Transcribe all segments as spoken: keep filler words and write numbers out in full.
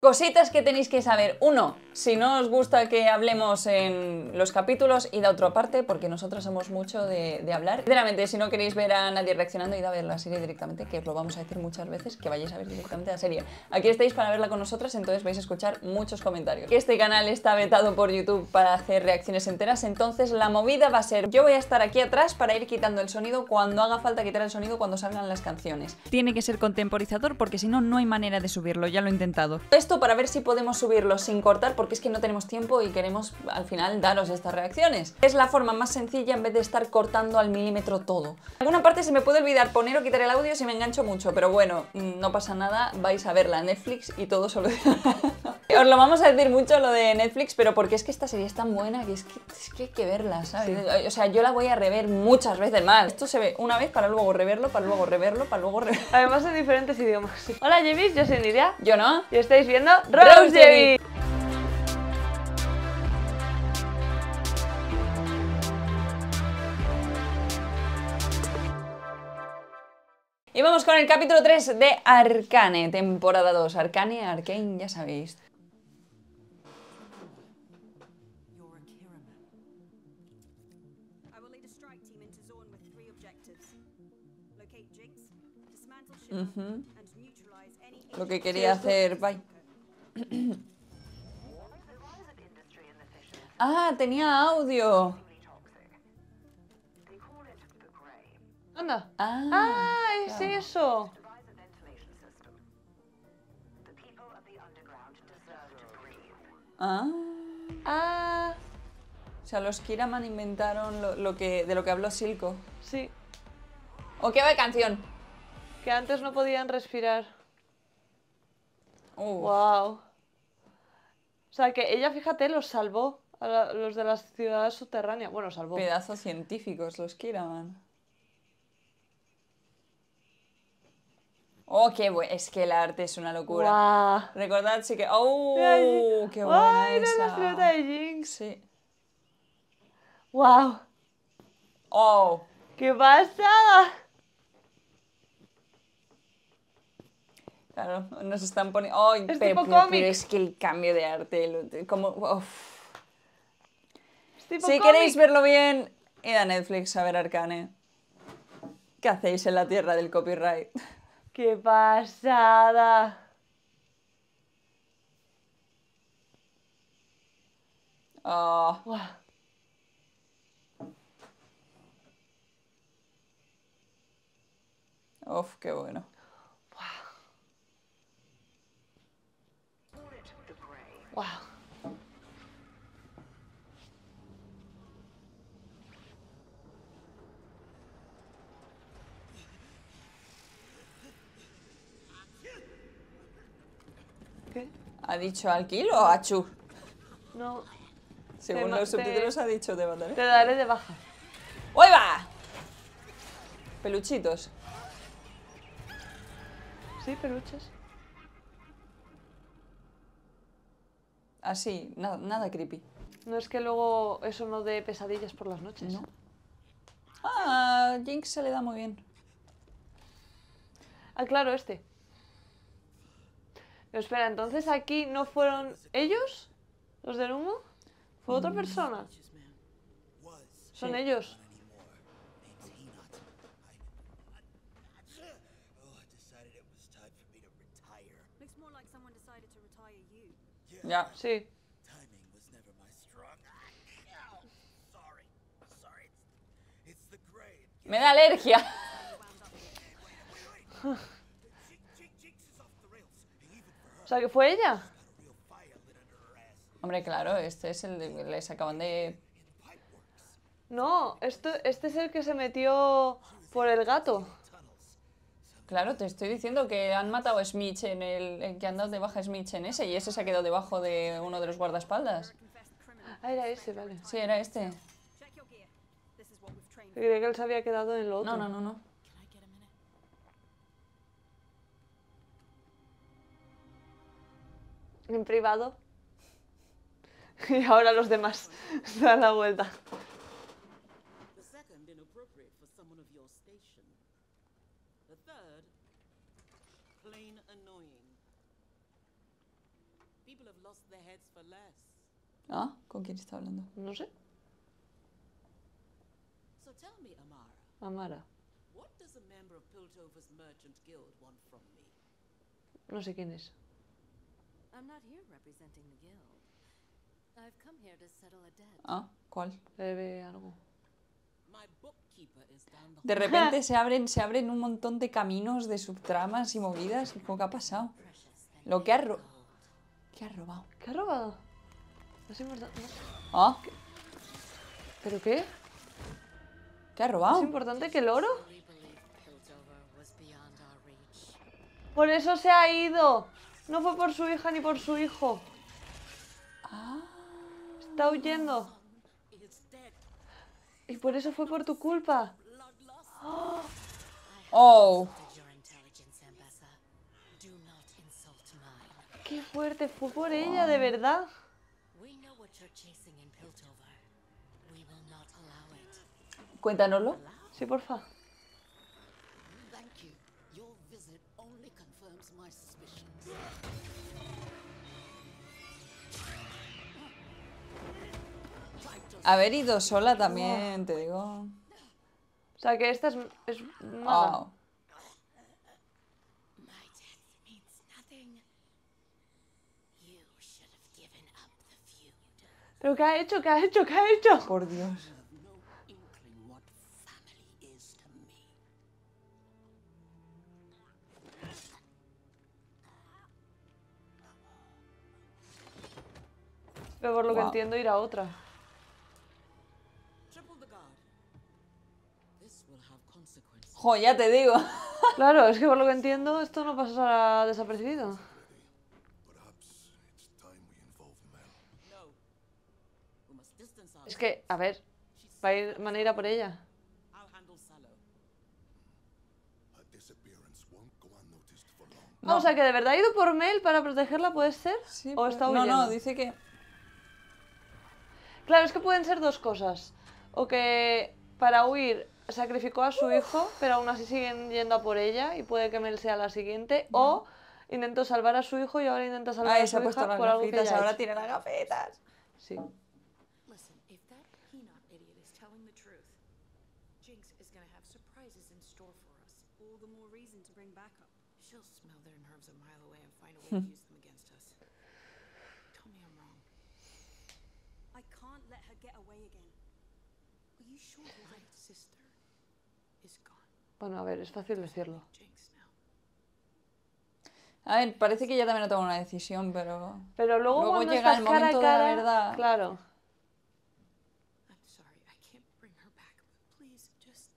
Cositas que tenéis que saber. Uno, si no os gusta que hablemos en los capítulos, id a otra parte, porque nosotros somos mucho de, de hablar. Sinceramente, si no queréis ver a nadie reaccionando, id a ver la serie directamente, que os lo vamos a decir muchas veces, que vayáis a ver directamente la serie. Aquí estáis para verla con nosotras, entonces vais a escuchar muchos comentarios. Este canal está vetado por YouTube para hacer reacciones enteras, entonces la movida va a ser, yo voy a estar aquí atrás para ir quitando el sonido cuando haga falta quitar el sonido cuando salgan las canciones. Tiene que ser contemporizador porque si no, no hay manera de subirlo, ya lo he intentado. Esto para ver si podemos subirlo sin cortar, porque es que no tenemos tiempo y queremos al final daros estas reacciones. Es la forma más sencilla en vez de estar cortando al milímetro todo. En alguna parte se me puede olvidar poner o quitar el audio si me engancho mucho, pero bueno, no pasa nada, vais a verla en Netflix y todo solucionado. Os lo vamos a decir mucho lo de Netflix, pero porque es que esta serie es tan buena que es que, es que hay que verla, ¿sabes? Sí. O sea, yo la voy a rever muchas veces más. Esto se ve una vez para luego reverlo, para luego reverlo, para luego reverlo. Además en diferentes idiomas. Sí. Hola Javis, yo soy Nidia. Yo no. Y estáis viendo Rose Javis. Y vamos con el capítulo tres de Arcane, temporada dos. Arcane, Arcane, ya sabéis. Uh-huh. Lo que quería hacer, bye. Ah, tenía audio. Anda. Ah, ah es claro. eso. Ah. Ah. O sea, los Kiraman inventaron lo, lo que, de lo que habló Silco. Sí. ¿O qué va de canción? Que antes no podían respirar. Uh. Wow. O sea, que ella, fíjate, los salvó a la, los de las ciudades subterráneas. Bueno, salvó. Pedazos científicos los Kiraman. Oh, qué bueno. Es que el arte es una locura. Wow. Recordad, sí que... ¡Oh! ¡Qué buena ¡Ay, esa! era la silueta de Jinx! Sí. ¡Wow! ¡Oh! ¡Qué pasada! Claro, nos están poniendo... ¡Oh! Es pero, tipo pero, cómic. pero es que el cambio de arte... Como... Uf. Es tipo Si cómic. queréis verlo bien, id a Netflix a ver Arcane. ¿Qué hacéis en la tierra del copyright? ¡Qué pasada! Oh. Wow. Uf, qué bueno. Wow. ¿Qué? ¿Ha dicho Alquil o Achu? No. Según Te los te- subtítulos ha dicho de matar. Te daré de baja. ¡Uy, va! Peluchitos. Sí, peluches. Así, nada, nada creepy. No es que luego eso no dé pesadillas por las noches. No. Ah, Jinx se le da muy bien. Ah, claro, este. Pero espera, entonces aquí no fueron ellos, los del humo, fue otra persona. Son Sí. ellos. Ya. Sí. Me da alergia. O sea, que fue ella. Hombre, claro, este es el de... Les acaban de... No, esto, este es el que se metió por el gato. Claro, te estoy diciendo que han matado a Smitch en el... en que han dado de baja a Smitch en ese y ese se ha quedado debajo de uno de los guardaespaldas. Ah, era ese, vale. Sí, era este. Creía que él se había quedado en lo otro. No, no, no, no. En privado. Y ahora los demás se dan la vuelta. People have lost their heads for less. Ah, ¿con quién está hablando? No sé. So tell me, Amara, Amara. what does a member of Piltover's Merchant Guild want from me? No sé quién es. I'm not here representing the guild. I've come here to settle a debt. Ah, ¿cuál? Debe algo. My bookkeeper is down the De repente se abren, se abren un montón de caminos de subtramas y movidas. ¿Y qué ha pasado? Precious than Lo que ha, any ro gold. ¿Qué ha robado? ¿Qué ha robado? No sé, importa- no. Ah, ¿Pero qué? ¿qué ha ¿Es robado? importante que el oro? We believed Piltover was beyond our reach. Por eso se ha ido. No fue por su hija ni por su hijo. Ah, Está huyendo. is dead. Y por eso fue por tu culpa. Blood loss. oh. Did your intelligence, Ambassa? Do not insult mine. Qué fuerte. Fue por ella, de verdad. We know what you're chasing in Piltover. We will not allow it. Cuéntanoslo. Sí, porfa. Thank you. Your visit only confirms my suspicions. Haber ido sola también, te digo. O sea, que esta es, es mala. Oh. My death means nothing. You should have given up the feud. ¿Pero qué ha hecho? ¿Qué ha hecho? ¿Qué ha hecho? Por Dios. No inkling what family is to me. Pero por lo que Wow. entiendo, ir a otra. Triple the guard. This will have consequences. Jo, ya te digo. Claro, es que por lo que entiendo, esto no pasará desapercibido. Perhaps it's time we involve Mel. No. We must distance Es ourselves. que, a ver, va a ir, van a ir a por ella. I'll handle Sallow. Her disappearance won't go unnoticed for long. Ah, o sea, que de verdad ha ido por Mel para protegerla, ¿puede ser? Sí, ¿O pues- está no, huyendo? no, dice que... Claro, es que pueden ser dos cosas. O que para huir sacrificó a su hijo, pero aún así siguen yendo a por ella y puede que Mel sea la siguiente. O intentó salvar a su hijo y ahora intenta salvar Ay, a se su ha puesto hija las por algo que gafitas, ella ha ahora hecho. tiene las gafetas. Sí. Listen, if that Peanut idiot is telling the truth, Jinx is gonna have surprises in store for us. All the more reason to bring backup. She'll smell their nerves a mile away and find a way to use them against us. Tell me I'm wrong. I can't let her get away again. Are you sure my sister is gone? Bueno, a ver, es fácil decirlo. Jinx now. A ver, parece que ella también ha tomado una decisión, pero... Pero luego, Luego cuando llega estás el cara a momento de la cara, verdad. claro. I'm sorry, I can't bring her back, but please just.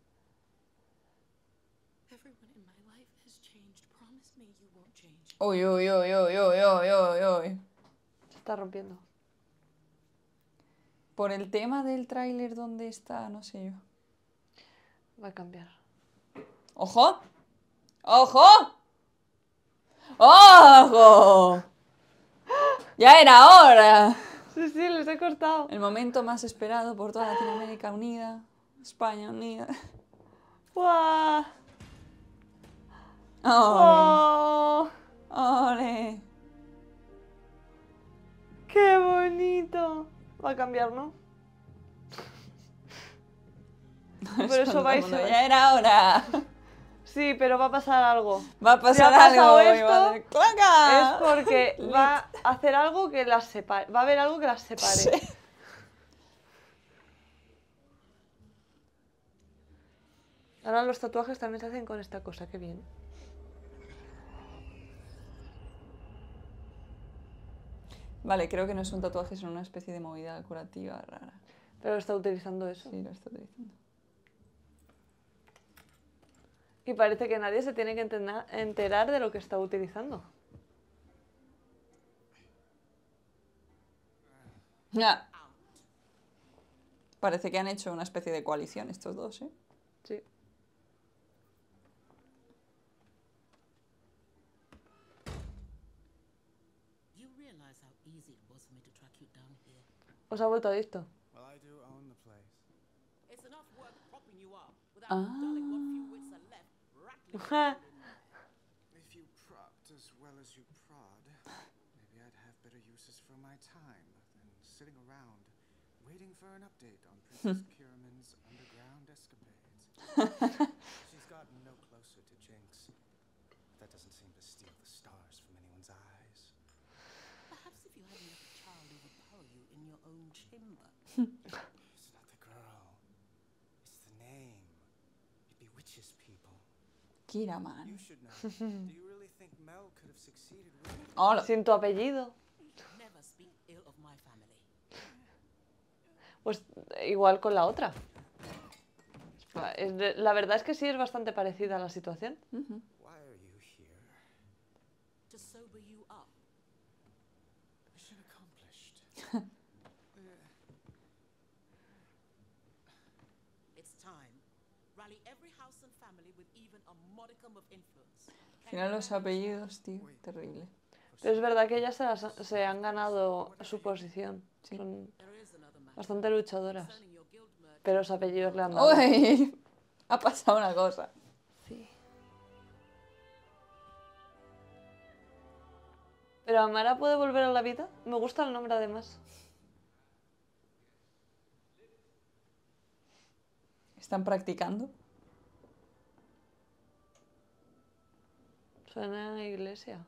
Everyone in my life has changed. Promise me you won't change. Uy, uy, uy, uy, uy, uy, uy, uy. Se está rompiendo. Por el tema del tráiler, ¿dónde está? No sé yo. Va a cambiar. ¡Ojo! ¡Ojo! ¡Ojo! ¡Ya era hora! Sí, sí, les he cortado. El momento más esperado por toda Latinoamérica unida. España unida. ¡Guau! ¡Ole! ¡Oh! ¡Ole! ¡Qué bonito! Va a cambiar, ¿no? Por eso vais Cuando a... ya era hora. Sí, pero va a pasar algo. Va a pasar Si ha pasado algo. y esto, va a hacer ¡claca! Es porque va a hacer algo que las separe. Va a haber algo que las separe. Sí. Ahora los tatuajes también se hacen con esta cosa, qué bien. Vale, creo que no es un tatuaje, es una especie de movida curativa rara. Pero está utilizando eso. Sí, lo está utilizando. Y parece que nadie se tiene que entena- enterar de lo que está utilizando. Ya. Parece que han hecho una especie de coalición estos dos, ¿eh? Sí. You realize how easy it was for me to track you down here. Os ha vuelto adicto. Well, I do own the place. It's enough work propping you up without darling what few wits are left rattling. If you propped as well as you prod, maybe I'd have better excuses for my time than sitting around waiting for an update on Princess Kiraman's underground escapades. She's gotten no closer to Jinx. That doesn't seem to steal the stars from anyone's eyes. Perhaps if you hadn't let the child overpower you in your own chamber. It's not the girl. It's the name. It bewitches people. Kiraman. You should know. Do you really think Mel could have succeeded with it? Hola. Sin tu apellido. Never speak ill of my family. Pues igual con la otra. Es de- La verdad es que sí es bastante parecida a la situación. Ujú. Why are you here? To sober you up. Mission accomplished. It's time. Rally every house and family with even a modicum of influence. Al final los apellidos, tío, terrible. Pero es verdad que ellas se, las- se han ganado su posición. Sí. Son There is another matter. bastante luchadoras. Concerning your guild merge. Pero los apellidos le han dado. ¡Uy! Ha pasado una cosa. Sí. ¿Pero Amara puede volver a la vida? Me gusta el nombre además. ¿Están practicando? Suena a iglesia.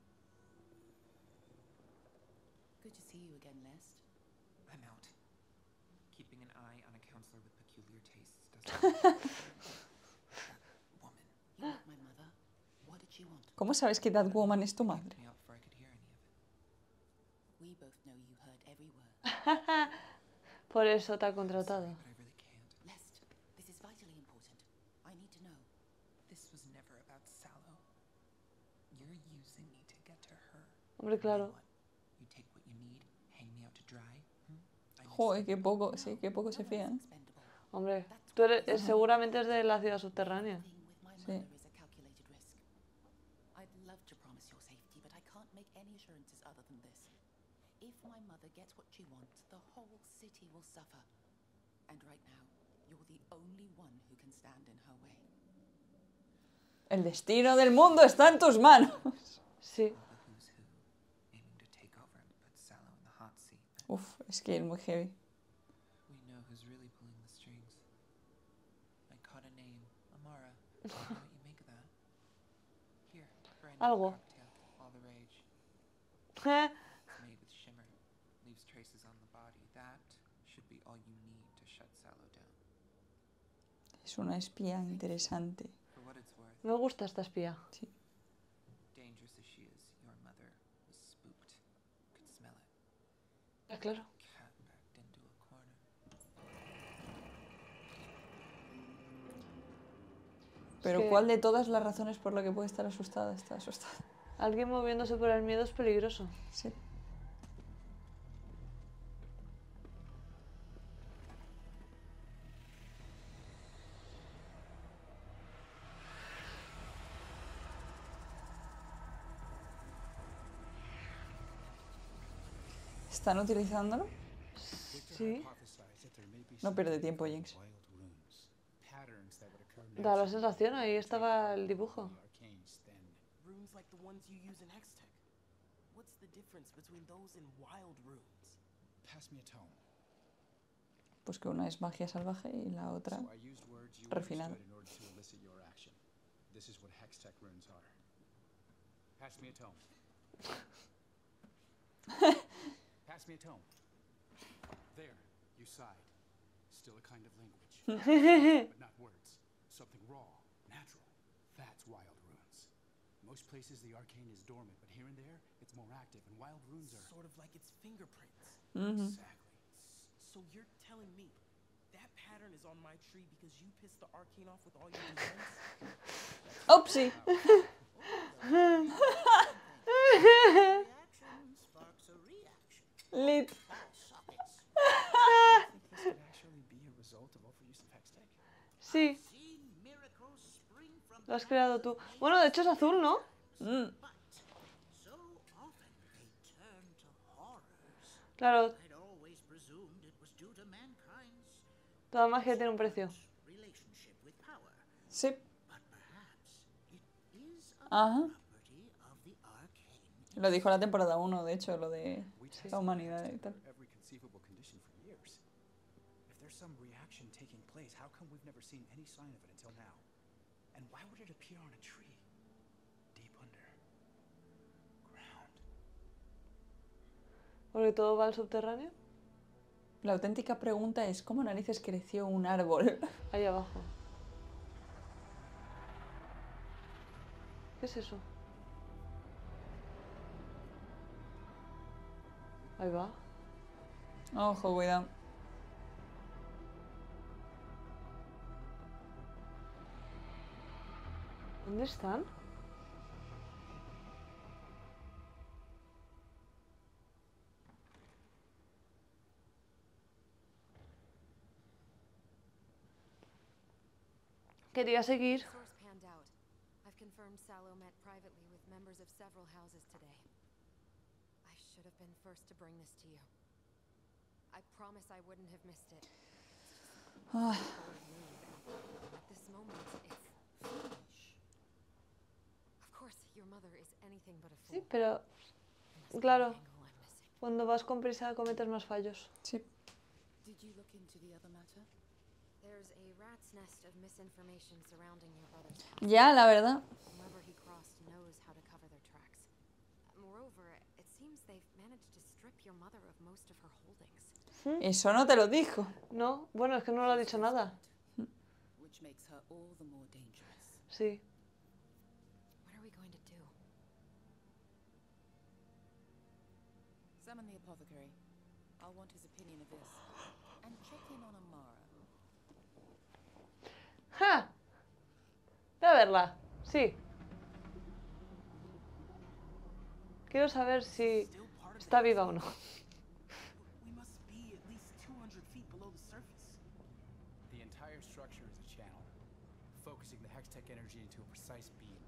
Good to see you again, Lest. I'm out. Keeping an eye on a counselor with peculiar tastes doesn't. Woman. You met my mother. What did she want? ¿Cómo sabes que that woman es tu madre? Me up before I could hear any of it. We both know you heard every word. Por eso te ha contratado. But I really can't. Lest, this is vitally important. I need to know. This was never about Sallow. You're using me to get to her. Hombre, claro. What? You take what you need, hang me out to dry? Hmm? I need Joder, something. qué poco, sí, qué poco se fían. Expendable. Hombre, tú eres, eh, seguramente es de la ciudad subterránea. Thing with my Sí. mother is a calculated risk. I'd love to promise your safety, but I can't make any assurances other than this. If my mother gets what she wants, the whole city will suffer. And right now, you're the only one who can stand in her way. El destino del mundo está en tus manos. Sí. The who's who, aiming to take over and put Sallow in the hot seat. Uf, es que es muy heavy. We know who's really pulling the strings. I caught a name, Amara. I don't know what you make of that. Here, brand new Algo. cocktail, all the rage. It's made with shimmer, leaves traces on the body. That should be all you need to shut Sallow down. Es una espía interesante. For what it's worth, Me gusta esta espía. Sí. dangerous as she is, your mother was spooked. Could smell it. Ah, claro. Cat backed into a corner. Pero que- ¿cuál de todas las razones por la que puede estar asustada está asustada? Alguien moviéndose por el miedo es peligroso. Sí. ¿Están utilizándolo? Sí. No pierde tiempo, Jinx. Da la sensación, ahí estaba el dibujo. Runes like the ones you use in Hextech. What's the difference between those and wild runes? Pass me a tome. Pues que una es magia salvaje y la otra So I used words you refinada. understood in order to elicit your action. This is what Hextech runes are. Pass me a tome. Pass me a tome. There, you sighed. Still a kind of language, but not words. Something raw, natural. That's wild runes. Most places the arcane is dormant, but here and there it's more active, and wild runes are Sort of like its fingerprints. Ujú. exactly. So you're telling me that pattern is on my tree because you pissed the arcane off with all your designs? ¡Upsi! Reaction sparks a reaction. Lit. Sockets. This could actually be a result of overuse of Hextech. Sí, Seen miracles spring from lo has creado tú. Bueno, de hecho es azul, ¿no? Mm. but so often they turn to horrors. Claro, I'd always presumed it was due to mankind's toda magia tiene un precio. relationship with power. Sí. But perhaps it is a Ajá. property of the arcane Lo dijo la temporada uno, de hecho, lo de la humanidad y tal. Every conceivable condition for years. If there's some reaction taking place, how come we've never seen any sign of it until now? And why would it appear on a tree? Deep under ground. Porque todo va al subterráneo. La auténtica pregunta es, ¿cómo narices creció un árbol? Ahí abajo. ¿Qué es eso? Ahí va. Ojo, cuidado. ¿Dónde están? Quería seguir. Source panned out. I've confirmed Sallow met privately with members of several houses today. I should have been first to bring this to you. I promise I wouldn't have missed it. Ah. At this moment, it's foolish. Of course, your mother is anything but a fool. Sí, pero claro, cuando vas con prisa cometes más fallos. Sí. Did you look into the other matter? There's a rat's nest of misinformation surrounding your brother's house. Ya, la verdad. Whoever he crossed knows how to cover their tracks. Moreover, it seems they've managed to strip your mother of most of her holdings. Eso no te lo dijo. No, bueno, es que no le ha dicho nada. Which makes her all the more dangerous. Sí. What are we going to do? Summon the apothecary. I'll want his opinion of this. And check in on Amara. ¡Ja! Voy a verla. Sí. Quiero saber si está viva o no. We must be at least two hundred feet below the surface. The entire structure is a channel, focusing the Hextech energy into a precise beam.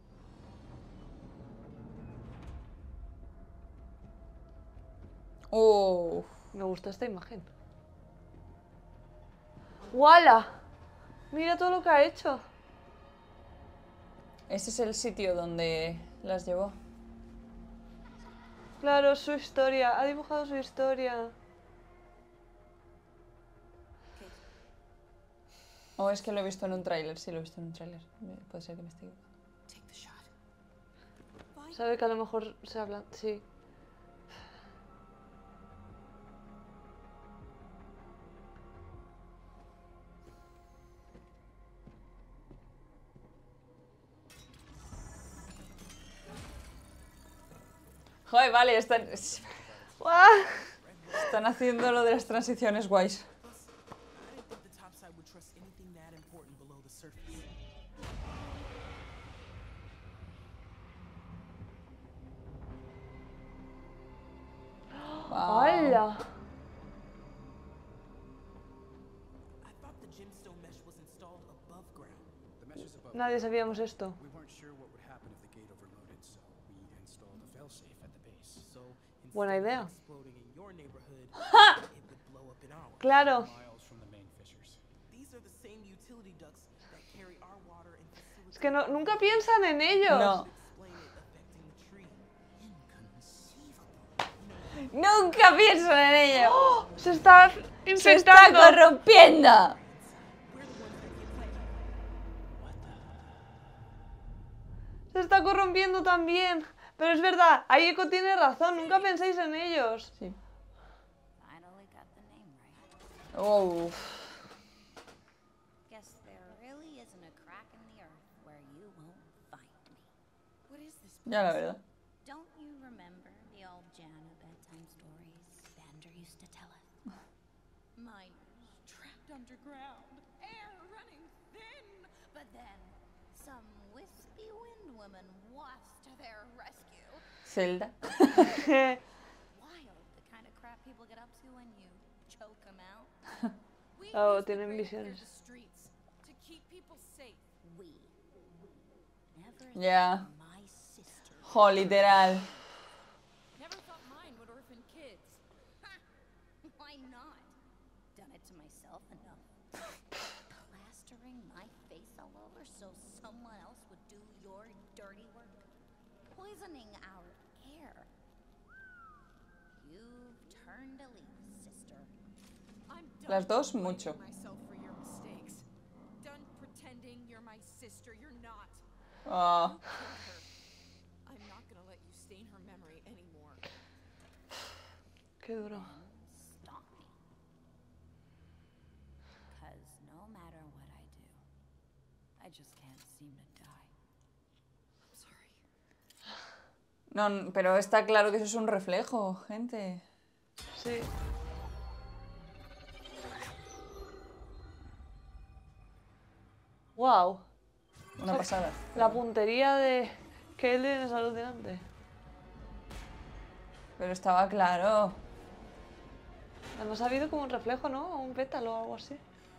Oh. Me gusta esta imagen. ¡Wala! Mira todo lo que ha hecho. Ese es el sitio donde las llevó. Claro, su historia. Ha dibujado su historia. O oh, es que lo he visto en un tráiler. Sí, lo he visto en un tráiler. Puede ser que me esté equivocando. Sabe que a lo mejor se habla... Sí. Joder, vale, están... Están haciendo lo de las transiciones guays. Wow. ¡Hala! Nadie sabíamos esto. Buena idea. ¡Ja! Claro. Es que no, nunca piensan en ellos. No. Nunca piensan en ello. ¡Oh! Se está infectando. Se está corrompiendo. Se está corrompiendo también. Pero es verdad, Ayeko tiene razón, nunca penséis en ellos. Sí. Oh. Ya la verdad. Don't you remember the old Jana bedtime stories Vander used to tell us? Miners trapped underground, air running thin, but then some wispy wind woman wafts to their rescue. Zelda. Wild, the kind of crap people get up to when you choke them out. Oh, tienen visiones. Ya. Yeah. Jo, literal. Never thought mine would orphan kids. Why not? Done it to myself enough. Plastering my face all over so someone else would do your dirty work. Poisoning our air. Las dos, mucho. Ah. Qué duro. Stop me. Because no matter what I do, I just can't seem to die. I'm sorry. No, pero está claro que eso es un reflejo, gente. Sí. Wow. Una pasada. La puntería de Kaelin es alucinante. Pero estaba claro. Además ha habido como un reflejo, ¿no? Un pétalo o algo así.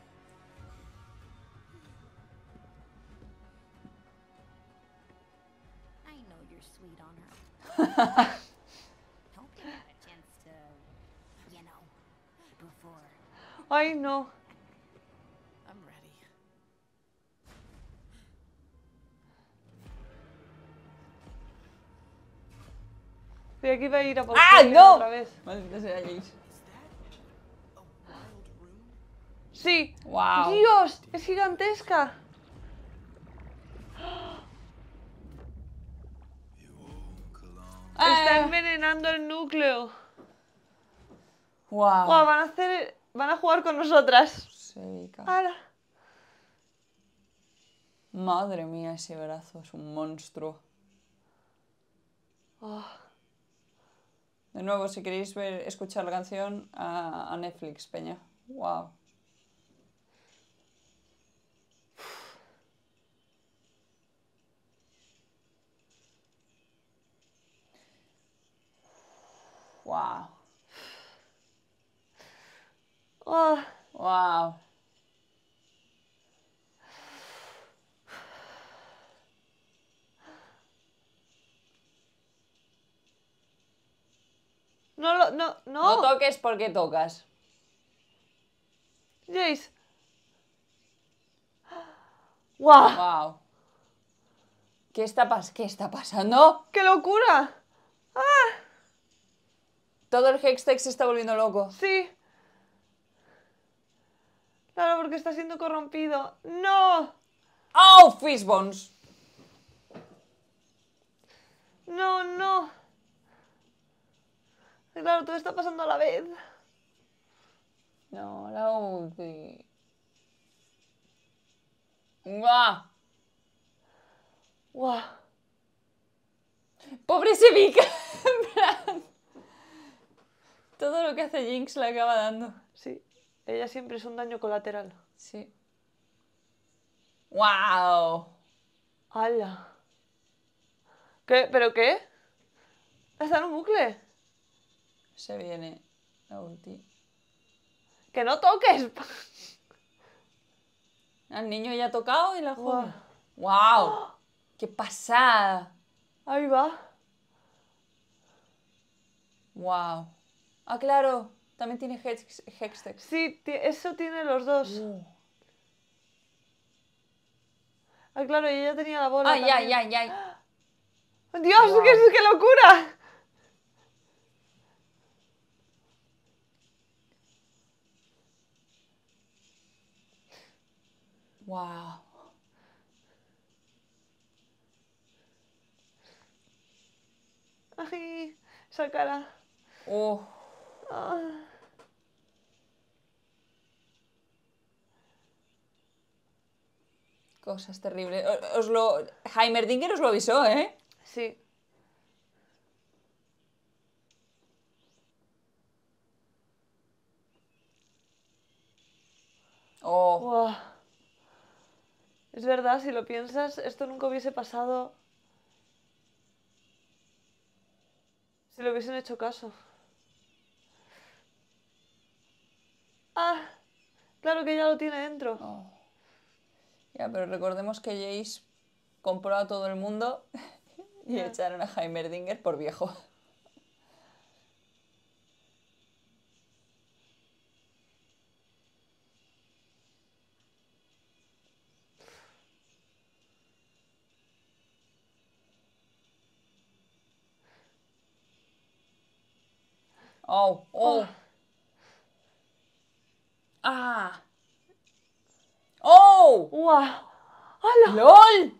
I know you're sweet on her. Hope you had a chance to, you know, before. Ay, no. I'm ready. Y aquí va a ir a por ¡Ah, Kaelin no! otra vez. Maldita sea Jace. Sí. Wow. Dios, es gigantesca. Está envenenando el núcleo. Wow. Wow, van a hacer, van a jugar con nosotras. Seca. Ahora. Madre mía, ese brazo es un monstruo. Oh. De nuevo, si queréis ver, escuchar la canción, a, a Netflix, peña. Wow. Wow. Oh. Wow. No lo, no, No no. toques porque tocas. Jace. Wow. Wow. ¿Qué está, pas ¿Qué está pasando? ¡Qué locura! ¡Ah! Todo el Hextech se está volviendo loco. Sí. Claro, porque está siendo corrompido. ¡No! ¡Oh, Fishbones! No, no. Claro, todo está pasando a la vez. No, la ulti. ¡Guau! ¡Guau! ¡Pobre Sevika! Todo lo que hace Jinx le acaba dando. Sí. Ella siempre es un daño colateral. Sí. ¡Wow! ¡Hala! ¿Qué? ¿Pero qué? ¿Está en un bucle? Se viene la ulti. ¡Que no toques! Al niño ya ha tocado y la Guau. joya. ¡Wow! ¡Qué pasada! Ahí va. ¡Wow! Ah, claro. También tiene Hex Hextech. Sí, ti- eso tiene los dos. Uh. Ah, claro, y ella tenía la bola. ¡Ay, ay, también. ay, ay! ¡Dios! Guau. ¡Qué, qué locura! ¡Wow! ¡Ay! Esa cara. ¡Oh! Ah. Cosas terribles. O- Os lo... Heimerdinger os lo avisó, ¿eh? Sí. ¡Oh! Guau. Es verdad, si lo piensas, esto nunca hubiese pasado si le hubiesen hecho caso. Ah, claro que ya lo tiene dentro. Oh. Ya, pero recordemos que Jace compró a todo el mundo y Ya. echaron a Heimerdinger por viejo. Oh, oh. ¡Ah! ¡Oh! ¡Guau! ¡Hala! ¡Lol!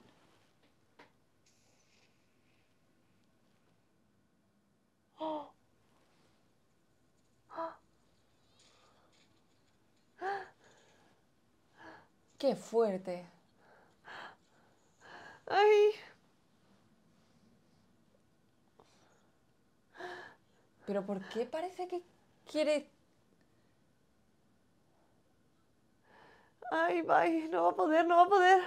¡Qué fuerte! ¡Ay! ¿Pero por qué parece que quiere...? ¡Ay, bye! No va a poder, no va a poder.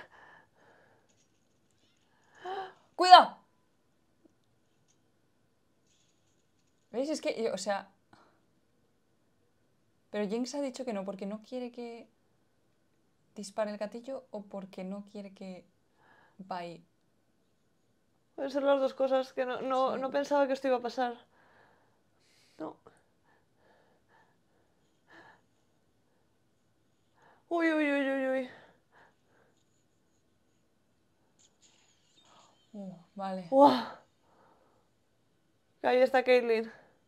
¡Cuidado! ¿Veis? Es que, o sea... Pero Jinx ha dicho que no, porque no quiere que dispare el gatillo o porque no quiere que vaya. Pueden ser las dos cosas, que no, no, Sí. no pensaba que esto iba a pasar. No. Uy, uy, uy, uy, uy. Uh, vale. ¡Guau! Ahí está Caitlyn.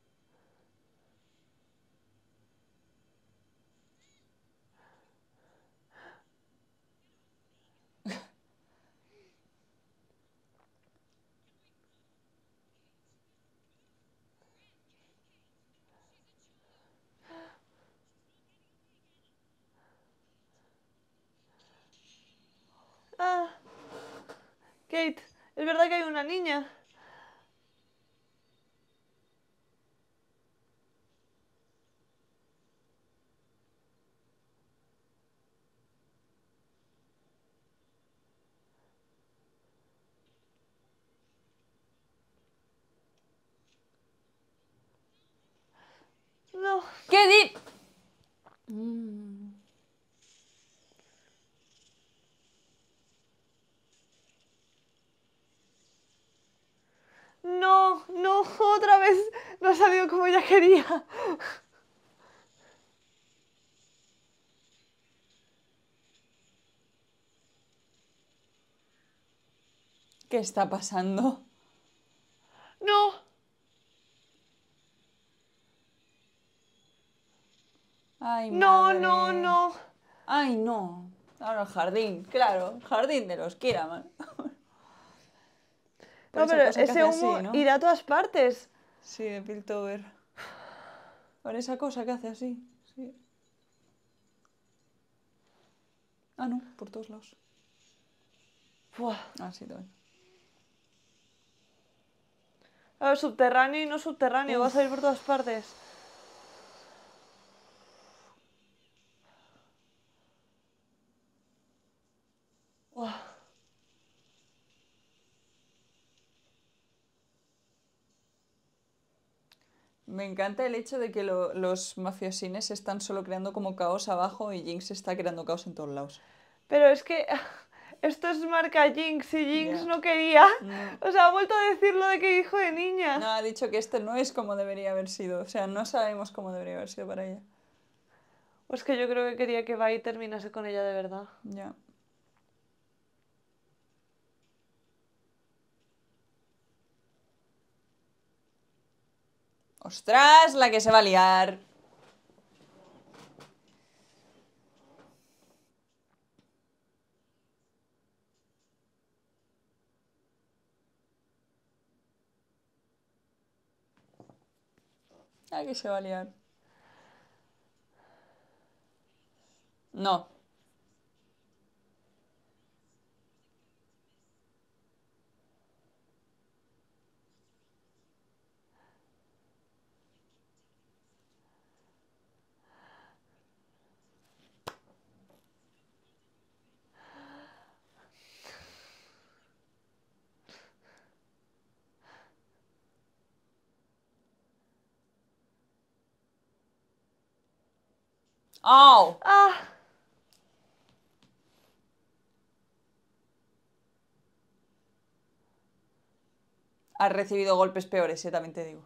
Ah, Kate, es verdad que hay una niña. No. ¿Qué di...? Mm. No, no, otra vez no ha salido como ella quería. ¿Qué está pasando? No. Ay, No, madre. no, no. Ay, no. Ahora el jardín, claro. El jardín de los Kiraman. Por No, esa pero cosa que ese hace humo así, ¿no? irá a todas partes. Sí, de Piltover. Por esa cosa que hace así, sí. Ah, no, por todos lados. Buah. Ah, sí, también. A ver, subterráneo y no subterráneo, va a Uf. salir por todas partes. Buah. Me encanta el hecho de que lo- los mafiosines están solo creando como caos abajo y Jinx está creando caos en todos lados. Pero es que esto es marca Jinx y Jinx Ya. no quería. No. O sea, ha vuelto a decir lo de que hijo de niña. No, ha dicho que esto no es como debería haber sido. O sea, no sabemos cómo debería haber sido para ella. Pues que yo creo que quería que Vi terminase con ella de verdad. Ya. ¡Ostras! La que se va a liar. La que se va a liar. No. ¡Oh! ¡Ah! Has recibido golpes peores, eh, también te digo.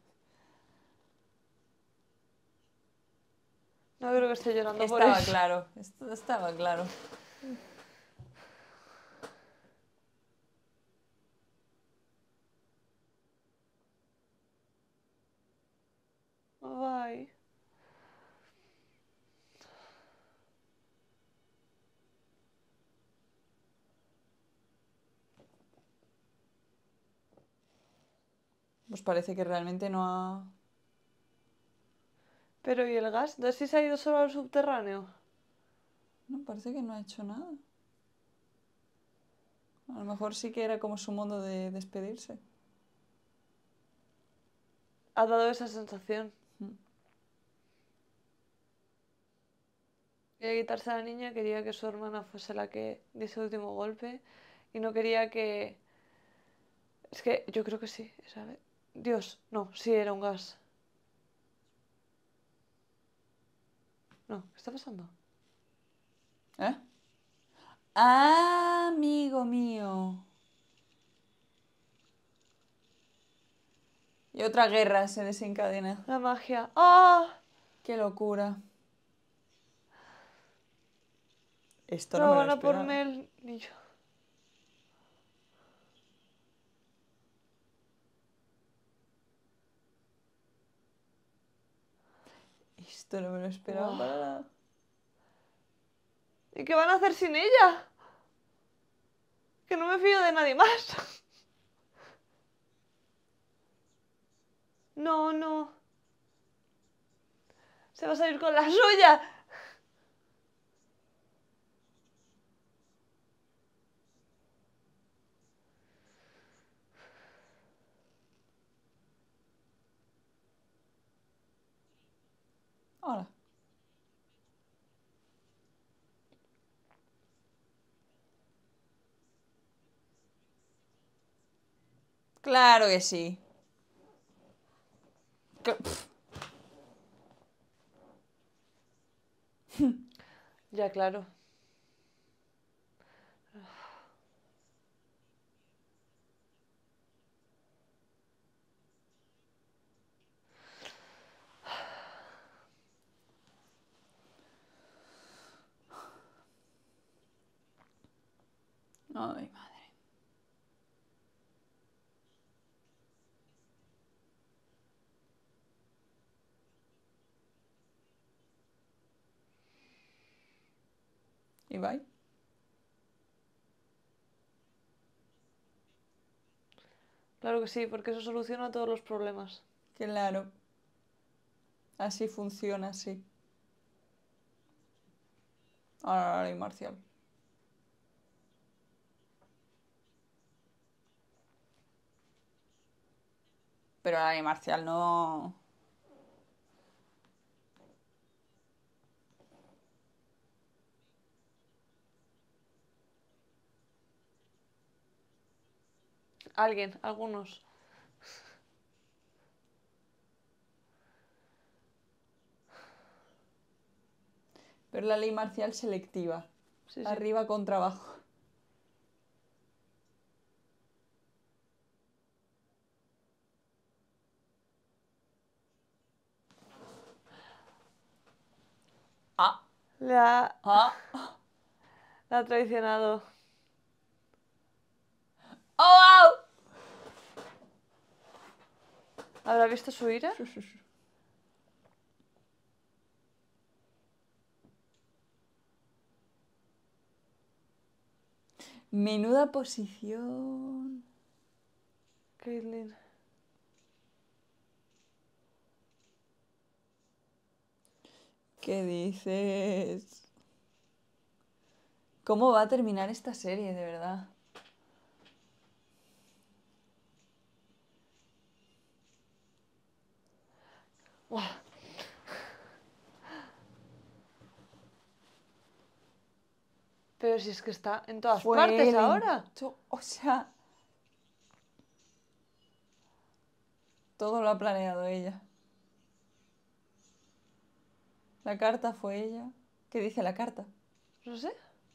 No creo que esté llorando por Estaba eso. claro, esto estaba claro. Vi. Pues parece que realmente no ha... Pero ¿y el gas? Entonces, si se ha ido solo al subterráneo. No, parece que no ha hecho nada. A lo mejor sí que era como su modo de despedirse. Ha dado esa sensación. Mm. Quería quitarse a la niña, quería que su hermana fuese la que diese el último golpe. Y no quería que... Es que yo creo que sí, ¿sabes? Dios, no, sí era un gas. No, ¿qué está pasando? ¿Eh? ¡Ah, amigo mío! Y otra guerra se desencadena. La magia. ¡Ah! ¡Qué locura! Esto no No me lo van a por esperaba. Mel ni yo. Esto no me lo esperaba Buah. para nada. ¿Y qué van a hacer sin ella? Que no me fío de nadie más. No, no. Se va a salir con la suya. Hola. Claro que sí. Que- pff. Ya, claro. Ay, madre. ¿Y bye? Claro que sí, porque eso soluciona todos los problemas. Claro. Así funciona, sí. Ahora la ley marcial. Pero la ley marcial no... Alguien, algunos. Pero la ley marcial selectiva. Sí, sí. Arriba contra abajo. Ah, Le ha, ah. le ha traicionado. ¡Oh, wow! ¿Habrá visto su ira? Sí, sí, sí. Menuda posición. Caitlyn. ¿Qué dices? ¿Cómo va a terminar esta serie, de verdad? Buah. Pero si es que está en todas Fue partes el ahora. ento- O sea... Todo lo ha planeado ella. La carta fue ella. ¿Qué dice la carta? No sé.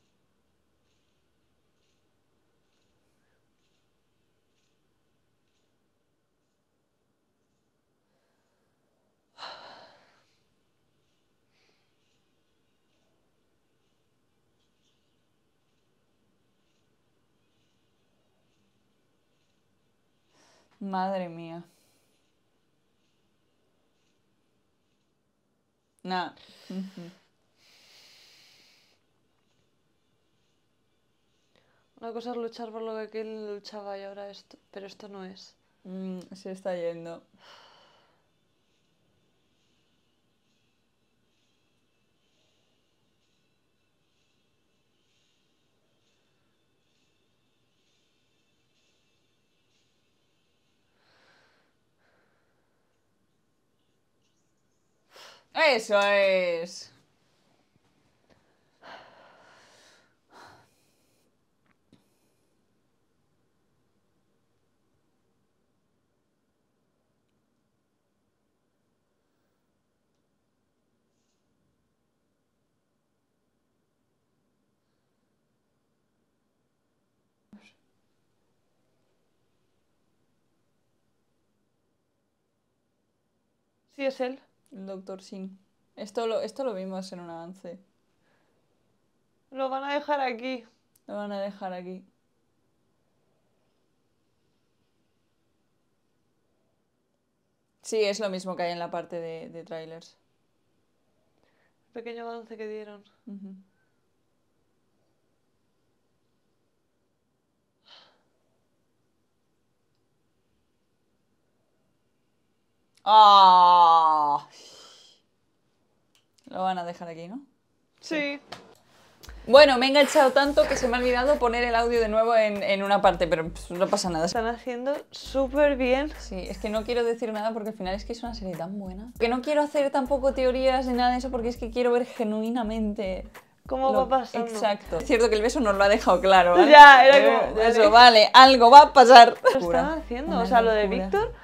Madre mía. Nah. Ujú. Una cosa es luchar por lo que Caitlyn luchaba y ahora esto. Pero esto no es. Mm, se está yendo. Eso es. Sí, es él. El doctor Sin. Esto lo, esto lo vimos en un avance. Lo van a dejar aquí. Lo van a dejar aquí. Sí, es lo mismo que hay en la parte de, de trailers. Pequeño avance que dieron. Uh-huh. ¡Ah! Lo van a dejar aquí, ¿no? Sí. Bueno, me he enganchado tanto que se me ha olvidado poner el audio de nuevo en, en una parte, pero pues, no pasa nada. Están haciendo súper bien. Sí, es que no quiero decir nada porque al final es que es una serie tan buena. Que no quiero hacer tampoco teorías ni nada de eso porque es que quiero ver genuinamente... ¿Cómo lo... va pasando? Exacto. Es cierto que el beso nos lo ha dejado claro, ¿vale? Ya, era como... Eh, eso, vale, algo va a pasar. Lo están haciendo, Una o sea, lo de locura. Víctor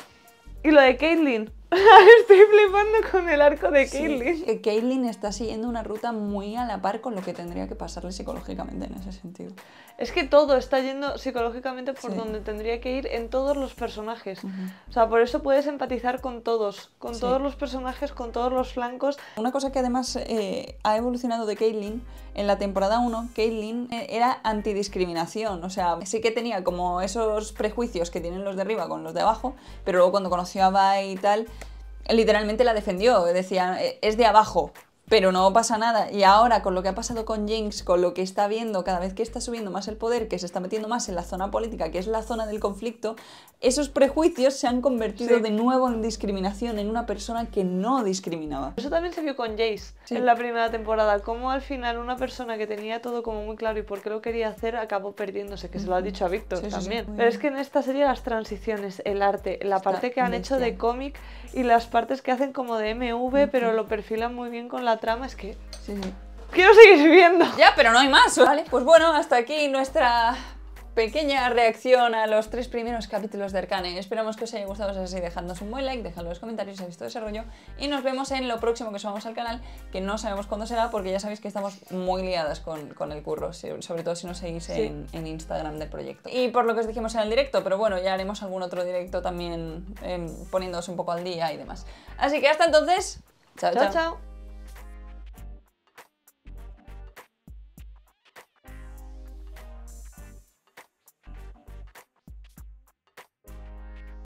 y lo de Caitlyn. Estoy flipando con el arco de Caitlyn. Sí, Caitlyn está siguiendo una ruta muy a la par con lo que tendría que pasarle psicológicamente en ese sentido. Es que todo está yendo psicológicamente por Sí. donde tendría que ir en todos los personajes. Uh-huh. O sea, por eso puedes empatizar con todos, con Sí. todos los personajes, con todos los flancos. Una cosa que además eh, ha evolucionado de Caitlyn, en la temporada uno, Caitlyn eh, era antidiscriminación, o sea, sí que tenía como esos prejuicios que tienen los de arriba con los de abajo, pero luego cuando conoció a Vi y tal, literalmente la defendió, decía, es de abajo, pero no pasa nada. Y ahora con lo que ha pasado con Jinx, con lo que está viendo cada vez que está subiendo más el poder, que se está metiendo más en la zona política, que es la zona del conflicto, esos prejuicios se han convertido Sí. de nuevo en discriminación, en una persona que no discriminaba. Eso también se vio con Jace Sí. en la primera temporada, como al final una persona que tenía todo como muy claro y por qué lo quería hacer acabó perdiéndose, que se lo ha dicho a Víctor Sí, sí, sí. también. Muy Pero bien. es que en esta serie las transiciones, el arte, la Está parte que han hecho de bestial. cómic y las partes que hacen como de M V, pero lo perfilan muy bien con la trama, es que Sí, sí. quiero seguir viendo. Ya, pero no hay más. Vale, pues bueno, hasta aquí nuestra pequeña reacción a los tres primeros capítulos de Arcane. Esperamos que os haya gustado, si es así, dejadnos un buen like, dejadlo en los comentarios si habéis visto ese rollo y nos vemos en lo próximo que subamos al canal, que no sabemos cuándo será porque ya sabéis que estamos muy liadas con, con el curro, sobre todo si nos seguís Sí. en, en Instagram del proyecto. Y por lo que os dijimos en el directo, pero bueno, ya haremos algún otro directo también eh, poniéndoos un poco al día y demás. Así que hasta entonces, chao, Chao, chao. chao.